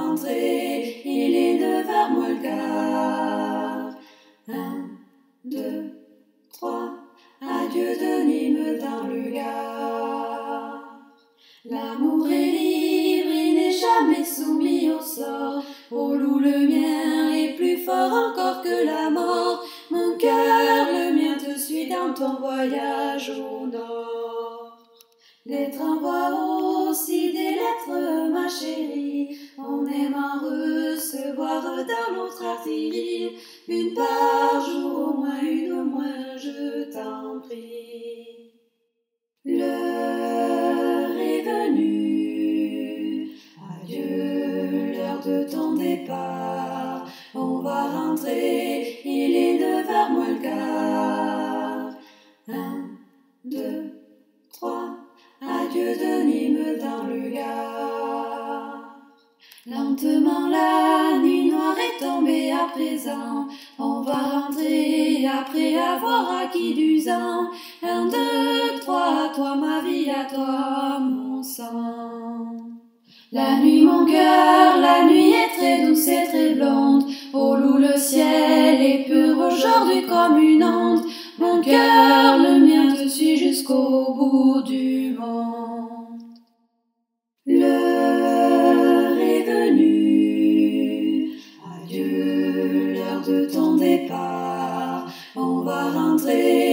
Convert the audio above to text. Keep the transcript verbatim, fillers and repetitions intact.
rentrer, il est neuf heures moins le quart. Un, deux, trois, adieu de Nîmes dans le Gard. L'amour est libre, il n'est jamais soumis au sort. Au loup, le mien est plus fort encore que la mort. Mon cœur, le mien te suit dans ton voyage au nord. Lettres en voix aussi des lettres, ma chérie. On aime en recevoir dans notre artillerie. Une par jour, au moins une au moins, je t'en prie. L'heure est venue, adieu l'heure de ton départ. On va rentrer, il est neuf heures moins le quart. Un, deux, trois, adieu de Nîmes dans le Gard. Lentement la nuit noire est tombée à présent. On va rentrer après avoir acquis du sang. Un, deux, trois, à toi ma vie, à toi mon sang. La nuit mon cœur, la nuit est très douce et très blonde. Au loup le ciel est pur aujourd'hui comme une onde. Mon cœur, le mien te suit jusqu'au bout du monde. L'heure est venue, adieu l'heure de ton départ. On va rentrer.